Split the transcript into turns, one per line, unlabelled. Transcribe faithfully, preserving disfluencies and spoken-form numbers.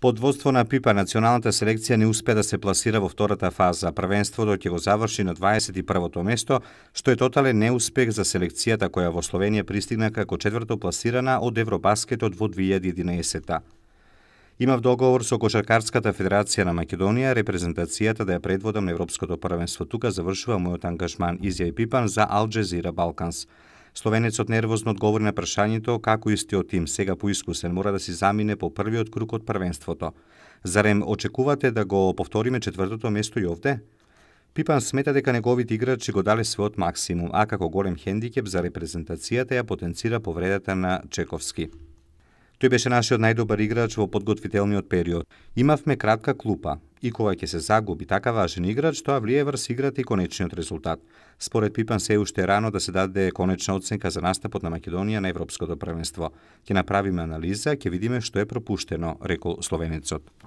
Под водство на Пипан, националната селекција не успеа да се пласира во втората фаза. Првенството ќе го заврши на дваесет и првото место, што е тотален неуспех за селекцијата која во Словенија пристигна како четврто пласирана од Евробаскетот во две илјади и единаесетта. Имав договор со Кошаркарската федерација на Македонија, репрезентацијата да ја предводам на Европското првенство. Тука завршува мојот ангажман, изјави Пипан за Ал Джезира Балканс. Словенецот нервозно одговори на прашањето како истиот тим, сега поискусен, мора да си замине по првиот круг од првенството. Зарем очекувате да го повториме четвртото место и овде? Пипан смета дека неговите играчи го дале својот максимум, а како голем хендикеп за репрезентацијата ја потенцира повредата на Чековски. Тој беше нашиот најдобар играч во подготвителниот период. Имавме кратка клупа и кога ќе се загуби така важен играч, тоа влие врз играта и конечниот резултат. Според Пипан се уште е рано да се даде конечна оценка за настапот на Македонија на Европското првенство. Ќе направиме анализа, ќе видиме што е пропуштено, рекол словенецот.